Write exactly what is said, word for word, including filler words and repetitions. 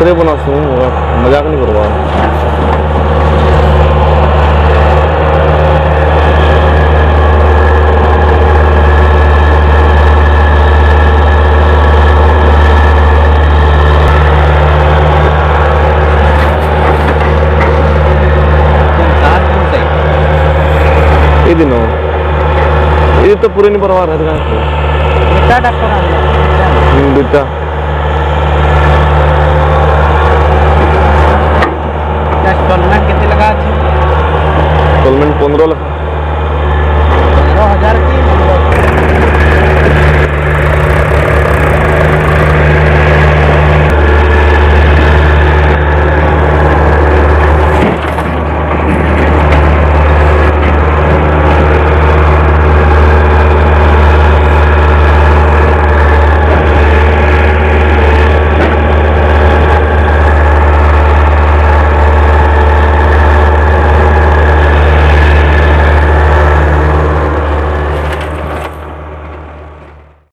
Birthday बना सुन मजाक नहीं करवा। ये दिनों ये तो पूरे नहीं परवाह रहता है बेटा डॉक्टर हम्म बेटा इंस्टॉलमेंट कितने लगा? इंस्टॉलमेंट पंद्रह लाख